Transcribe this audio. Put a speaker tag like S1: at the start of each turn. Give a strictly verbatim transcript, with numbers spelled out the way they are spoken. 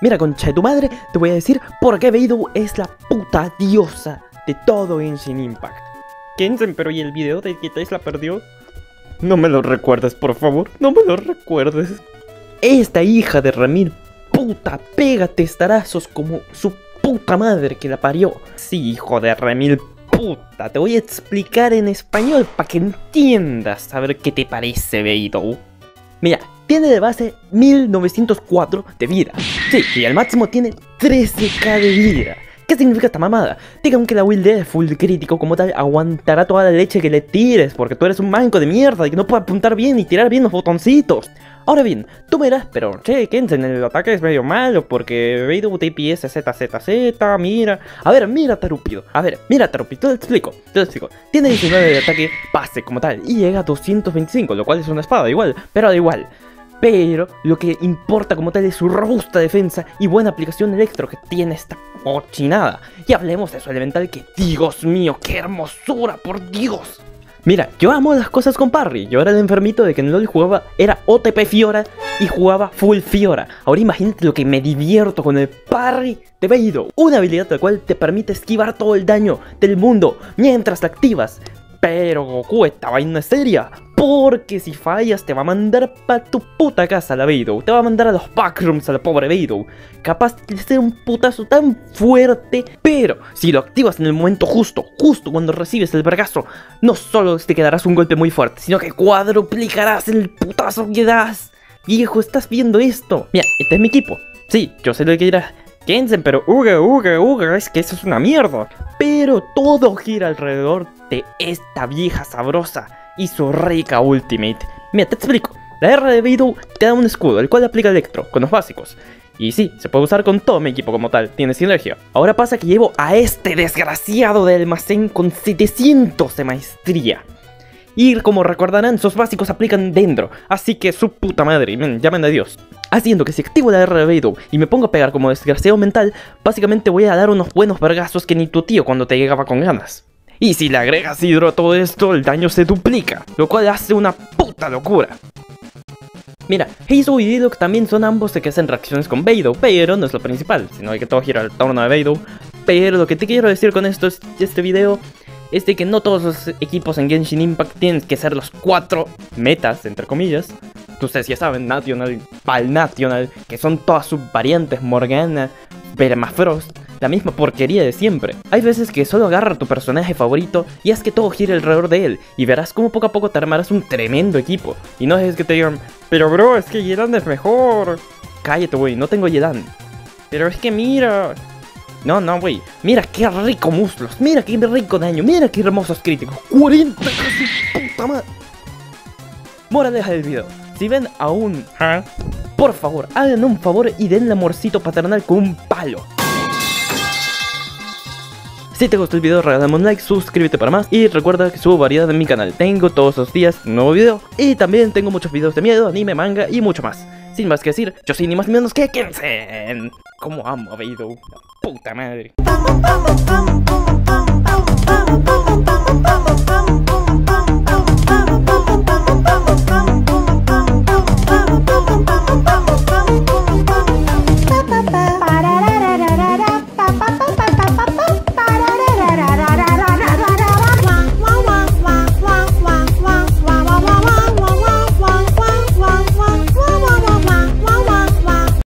S1: Mira, concha de tu madre, te voy a decir por qué Beidou es la puta diosa de todo Genshin Impact. Kenzen, pero ¿y el video de que Tesla perdió? No me lo recuerdes, por favor, no me lo recuerdes. Esta hija de Ramil, puta, pega testarazos como su puta madre que la parió. Sí, hijo de Ramil, puta, te voy a explicar en español para que entiendas a ver qué te parece Beidou. Mira, tiene de base mil novecientos cuatro de vida. Sí, y al máximo tiene trece mil de vida. ¿Qué significa esta mamada? Diga, aunque la build es full crítico como tal, aguantará toda la leche que le tires, porque tú eres un manco de mierda y que no puede apuntar bien y tirar bien los botoncitos. Ahora bien, tú me dirás, pero che, Kenzen, el ataque es medio malo porque Beidou T P S Z Z Z, mira. A ver, mira Tarúpido, a ver, mira Tarúpido, te lo explico, te lo explico. Tiene diecinueve de ataque base como tal y llega a doscientos veinticinco, lo cual es una espada igual, pero da igual. Pero lo que importa como tal es su robusta defensa y buena aplicación electro que tiene esta cochinada. Y hablemos de su elemental que, Dios mío, qué hermosura, por Dios. Mira, yo amo las cosas con parry. Yo era el enfermito de que en LoL jugaba, era O T P Fiora y jugaba full Fiora. Ahora imagínate lo que me divierto con el parry de Beidou. Una habilidad la cual te permite esquivar todo el daño del mundo mientras la activas. Pero Goku, esta vaina es seria, porque si fallas te va a mandar pa' tu puta casa la Beidou. Te va a mandar a los backrooms a la pobre Beidou. Capaz de ser un putazo tan fuerte, pero si lo activas en el momento justo, justo cuando recibes el vergazo, no solo te quedarás un golpe muy fuerte, sino que cuadruplicarás el putazo que das. Viejo, ¿estás viendo esto? Mira, este es mi equipo. Sí, yo sé lo que dirás. Kenzen, pero uga, uga, uga, es que eso es una mierda. Pero todo gira alrededor de esta vieja sabrosa y su rica ultimate. Mira, te explico. La R de Beidou te da un escudo, el cual aplica electro, con los básicos. Y sí, se puede usar con todo mi equipo como tal, tiene sinergia. Ahora pasa que llevo a este desgraciado de almacén con setecientos de maestría. Y como recordarán, sus básicos aplican dentro, así que su puta madre, men, llamen a Dios. Haciendo que si activo la R de Beidou y me pongo a pegar como desgraciado mental, básicamente voy a dar unos buenos vergazos que ni tu tío cuando te llegaba con ganas. Y si le agregas hidro a todo esto, el daño se duplica, lo cual hace una puta locura. Mira, Heizou y Diluc también son ambos de que hacen reacciones con Beidou, pero no es lo principal, sino que todo gira al torno de Beidou. Pero lo que te quiero decir con esto es este video es de que no todos los equipos en Genshin Impact tienen que ser los cuatro metas, entre comillas. Ustedes ya saben, National, Pal National, que son todas sus variantes, Morgana, Permafrost, la misma porquería de siempre. Hay veces que solo agarra a tu personaje favorito y haz que todo gire alrededor de él, y verás cómo poco a poco te armarás un tremendo equipo. Y no dejes que te digan, pero bro, es que Yelan es mejor. Cállate, güey, no tengo Yelan. Pero es que mira... No, no, güey. Mira qué rico muslos. Mira qué rico daño. Mira qué hermosos críticos. cuarenta casi, puta madre. Moraleja del video. Si ven a un... ¿Ah? Por favor, hagan un favor y denle amorcito paternal con un palo. Si te gustó el video, regálame un like, suscríbete para más. Y recuerda que subo variedad en mi canal. Tengo todos los días un nuevo video. Y también tengo muchos videos de miedo, anime, manga y mucho más. Sin más que decir, yo soy ni más ni menos que Kenzen. Como amo a Beidou, la puta madre.